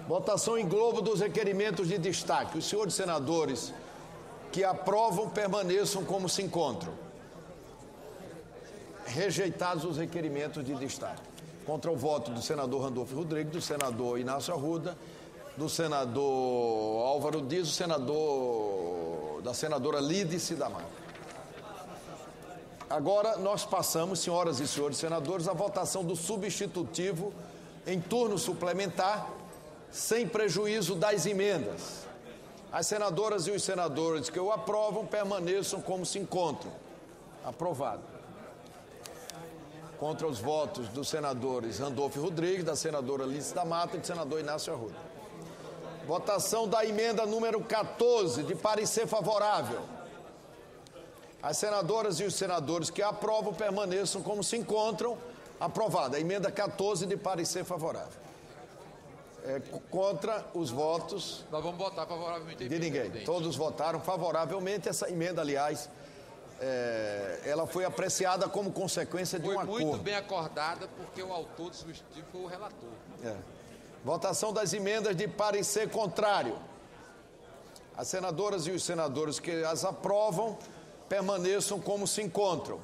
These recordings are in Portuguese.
Votação em globo dos requerimentos de destaque. Os senhores senadores que aprovam permaneçam como se encontram. Rejeitados os requerimentos de destaque. Contra o voto do senador Randolfo Rodrigues, do senador Inácio Arruda, do senador Álvaro Dias, da senadora Lídice da Mata. Agora nós passamos, senhoras e senhores senadores, à votação do substitutivo em turno suplementar, sem prejuízo das emendas. As senadoras e os senadores que o aprovam permaneçam como se encontram. Aprovado. Contra os votos dos senadores Randolfo Rodrigues, da senadora Lídice da Mata e do senador Inácio Arruda. Votação da emenda número 14, de parecer favorável. As senadoras e os senadores que aprovam permaneçam como se encontram. Aprovada. A emenda 14 de parecer favorável. Contra os votos... Nós vamos votar favoravelmente. De ninguém. Todos votaram favoravelmente. Essa emenda, aliás, ela foi apreciada como consequência de um acordo. Foi muito bem acordada porque o autor do substitutivo foi o relator. Votação das emendas de parecer contrário. As senadoras e os senadores que as aprovam permaneçam como se encontram.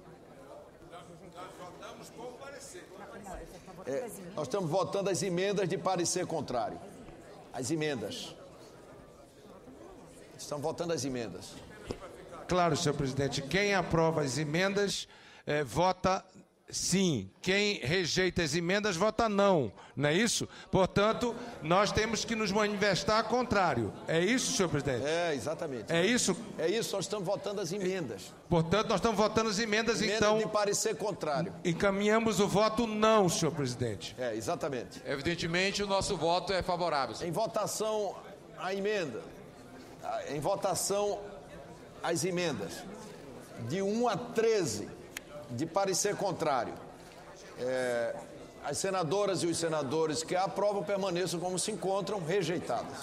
Nós estamos votando as emendas de parecer contrário. As emendas. Estamos votando as emendas. Claro, senhor presidente. Quem aprova as emendas vota sim. Quem rejeita as emendas vota não. Não é isso? Portanto, nós temos que nos manifestar contrário. É isso, senhor presidente? Exatamente. É isso? É isso, nós estamos votando as emendas. Portanto, nós estamos votando as emendas, então... de parecer contrário. Encaminhamos o voto não, senhor presidente. Exatamente. Evidentemente, o nosso voto é favorável. Senhor. Em votação, a emenda. Em votação, as emendas. De 1 a 13, de parecer contrário. As senadoras e os senadores que aprovam permaneçam como se encontram, rejeitadas.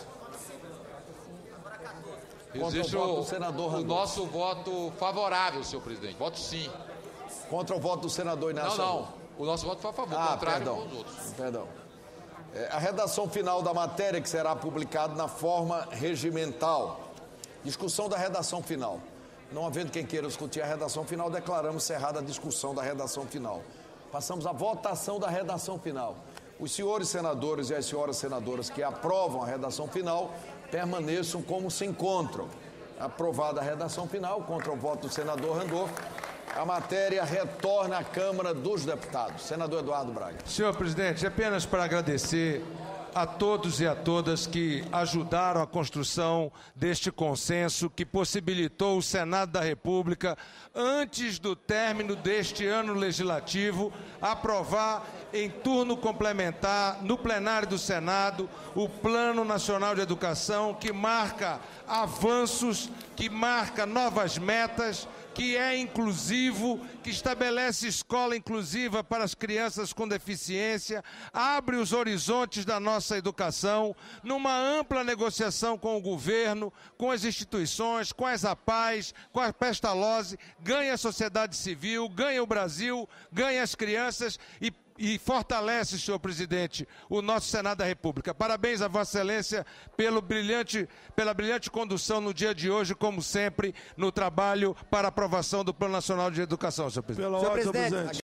Existe o nosso voto favorável, senhor presidente. Voto sim. Contra o voto do senador Inácio. Não. O nosso voto foi a favor, contrário com os outros. Perdão. A redação final da matéria que será publicada na forma regimental. Discussão da redação final. Não havendo quem queira discutir a redação final, declaramos encerrada a discussão da redação final. Passamos à votação da redação final. Os senhores senadores e as senhoras senadoras que aprovam a redação final permaneçam como se encontram. Aprovada a redação final, contra o voto do senador Randolfo, a matéria retorna à Câmara dos Deputados. Senador Eduardo Braga. Senhor presidente, apenas para agradecer a todos e a todas que ajudaram a construção deste consenso que possibilitou o Senado da República, antes do término deste ano legislativo, aprovar em turno complementar, no plenário do Senado, o Plano Nacional de Educação, que marca avanços, que marca novas metas, que é inclusivo, que estabelece escola inclusiva para as crianças com deficiência, abre os horizontes da nossa educação, numa ampla negociação com o governo, com as instituições, com as APAES, com a Pestalozzi, ganha a sociedade civil, ganha o Brasil, ganha as crianças e fortalece, senhor presidente, o nosso Senado da República. Parabéns a Vossa Excelência pela brilhante condução no dia de hoje, como sempre, no trabalho para a aprovação do Plano Nacional de Educação, senhor presidente. Senhor presidente.